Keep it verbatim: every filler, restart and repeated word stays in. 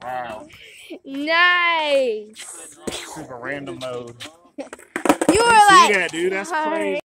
Wow. Nice. Super random mode. You were I like, see that, dude. That's crazy.